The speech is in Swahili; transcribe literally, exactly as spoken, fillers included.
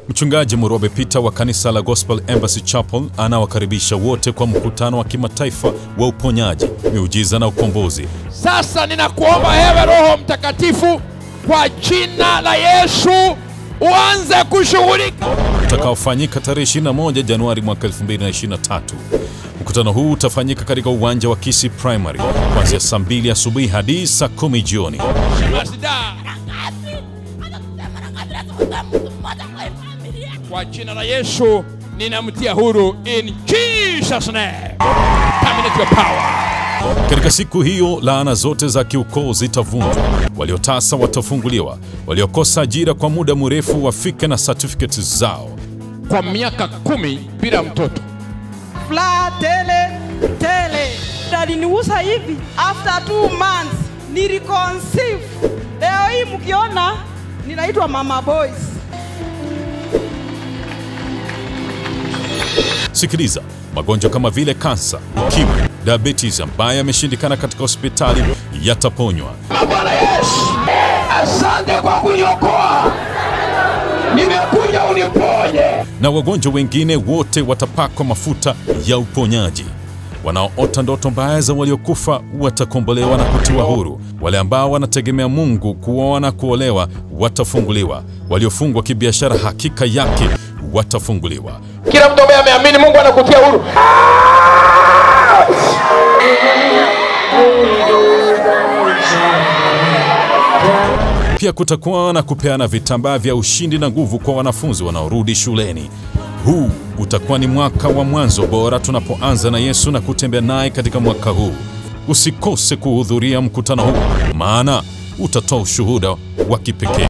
Mchungaji Morwabe Peter wa kanisa la Gospel Embassy Chapel anawakaribisha wote kwa mkutano wa kimataifa wa uponyaji, miujiza na ukombozi. Sasa ninakuomba ewe Roho Mtakatifu kwa jina la Yesu uanze kushughulika. Utakaofanyika tarehe ishirini na moja Januari mwaka elfu mbili na ishirini na tatu. Mkutano huu utafanyika katika uwanja wa Kisii Primary kuanzia saa mbili asubuhi hadi saa kumi jioni. Kwa jina la Yesu ninamtia huru in Jesus name. Terminate your power. Katika siku hiyo laana zote za kiukoo zitavunjwa, waliotasa watafunguliwa, waliokosa ajira kwa muda mrefu wafike na certificates zao. Kwa miaka kumi bila mtoto. Fla tele tele. Aliniuza hivi after two months niliconceive. Leo hii mkiona ninaitwa Mama Boys. Sikiliza, magonjwa kama vile kansa, ukimwi, diabetes ambayo yameshindikana katika hospitali yataponywa. Bwana Yesu, asante kwa kuniokoa. Nimekuja uniponye. Na wagonjwa wengine wote watapakwa mafuta ya uponyaji. Wanaoota ndoto mbaya za waliokufa watakombolewa na kutiwa huru. Wale ambao wanategemea Mungu kuoa na kuolewa watafunguliwa. Waliofungwa kibiashara hakika yake watafunguliwa. Kila mtu ambaye ameamini Mungu anakutia huru. Pia kutakuwa na kupeana vitambaa vya ushindi na nguvu kwa wanafunzi wanaorudi shuleni. Huu utakuwa ni mwaka wa mwanzo bora tunapoanza na Yesu na kutembea naye katika mwaka huu. Usikose kuhudhuria mkutano huu, maana utatoa ushuhuda wa kipekee.